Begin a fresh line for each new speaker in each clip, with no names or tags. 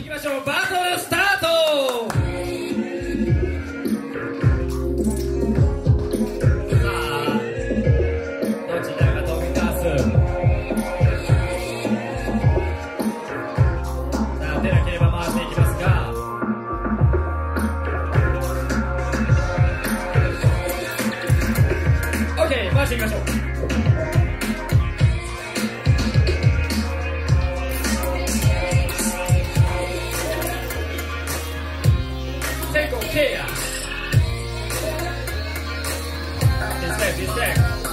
きましょう、バトルスタート。さあどちらが飛び出す。さあ出なければ回していきますが、OK、回していきましょう。Chaos. This deck.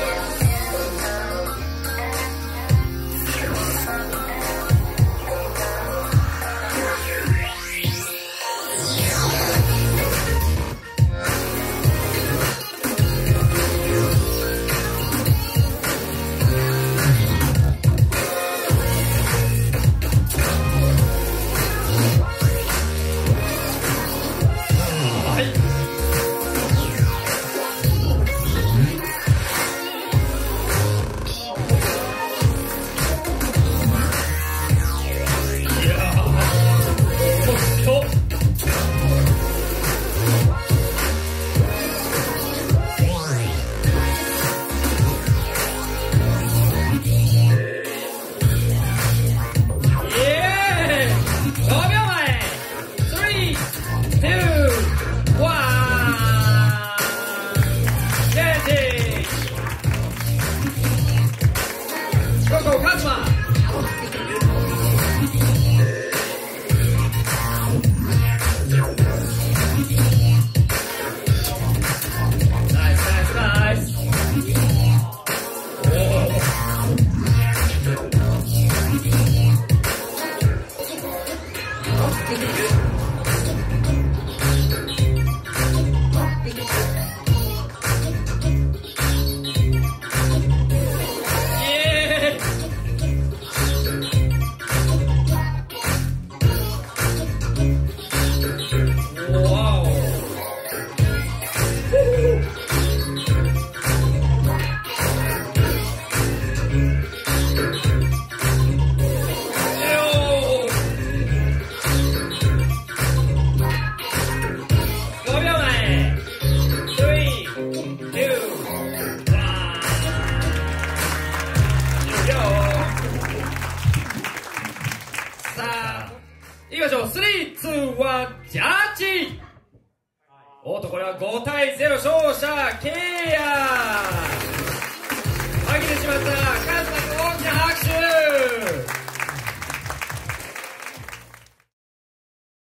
おっとこれは5対0勝者ケイヤ負けてしまったカズマ君大きな拍手。